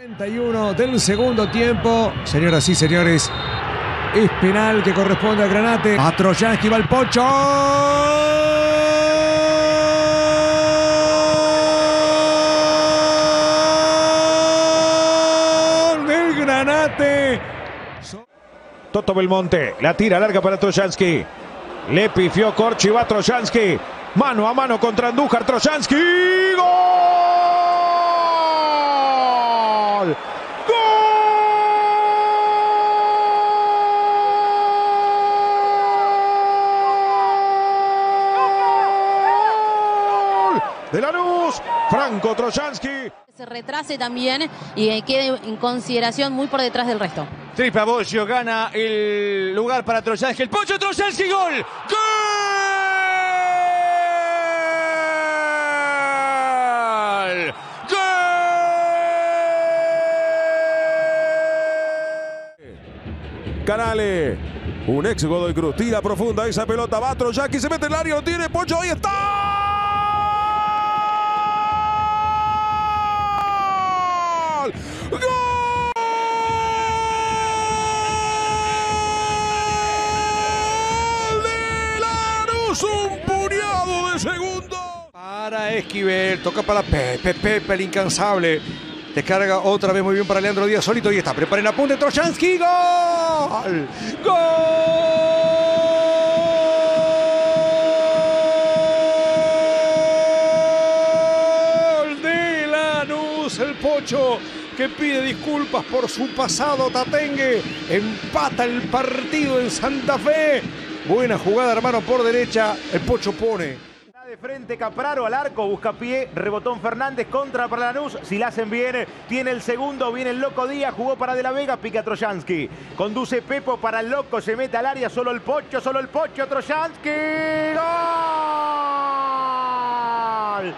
31 del segundo tiempo. Señoras y señores, es penal que corresponde a Granate. A Trojansky va el Pocho. Del Granate. Toto Belmonte, la tira larga para Trojansky. Le pifió Corchi, va Trojansky. Mano a mano contra Andújar, Trojansky. ¡Gol! ¡Gol! De Lanús, Franco Trojansky. Se retrase también y quede en consideración muy por detrás del resto. Tripa Boggio gana el lugar para Trojansky. El Pocho Trojansky, gol. ¡Gol! ¡Gol! Canale, un ex Godoy Cruz, tira profunda esa pelota, va Trojansky, se mete en el área, lo tiene Pocho, ahí está. ¡Gol! ¡De Lanús! Un puñado de segundos. Para Esquivel, toca para Pepe, el incansable. Descarga otra vez muy bien para Leandro Díaz solito y está. Preparen apunte, Trojansky, ¡gol! ¡Gol de Lanús! El Pocho que pide disculpas por su pasado tatengue. Empata el partido en Santa Fe. Buena jugada, hermano, por derecha. El Pocho pone. De frente Capraro al arco, busca pie, rebotón Fernández, contra para Lanús, si la hacen bien, tiene el segundo, viene el Loco Díaz, jugó para De la Vega, pica Trojansky, conduce Pepo para el Loco, se mete al área, solo el Pocho, Trojansky, ¡gol!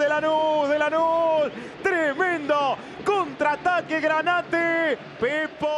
De Lanús, tremendo contraataque Granate, Pepo